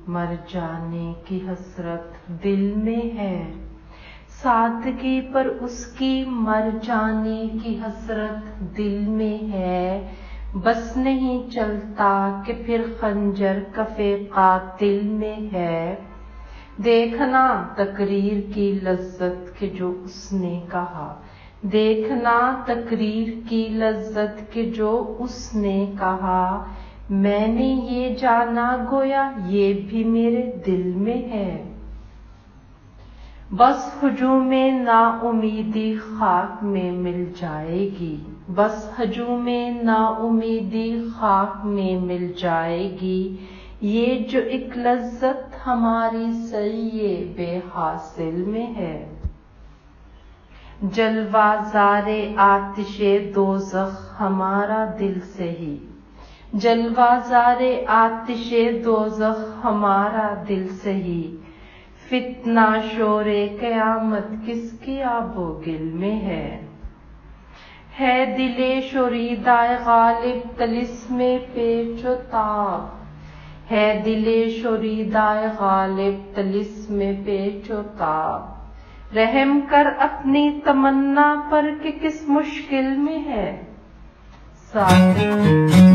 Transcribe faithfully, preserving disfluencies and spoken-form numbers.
मर जाने की हसरत दिल में है। सादगी पर उसकी मर जाने की हसरत दिल में है। बस नहीं चलता कि फिर खंजर कफे कातिल में है। देखना तकरीर की लज्जत के जो उसने कहा, देखना तकरीर की लज्जत के जो उसने कहा। मैंने ये जाना गोया ये भी मेरे दिल में है। बस हुजूमे नाउमीदी खाक में मिल जाएगी, बस हुजूमे नाउमीदी खाक में मिल जाएगी। ये जो एक लज्जत हमारी सही बेहासिल में है। जलवाज़ारे आतिशे दोज़ख हमारा दिल से ही, जलवाज़ारे आतिशे दोज़ख हमारा दिल से ही। फितना शोरे क़यामत किसकी आबो गिल में है। है दिले शोरीदाए गालिब तलिस्मे पेचो ताब, है दिले शोरीदाए गालिब तलिस्मे पेचो ताब। रहम कर अपनी तमन्ना पर कि किस मुश्किल में है। साथ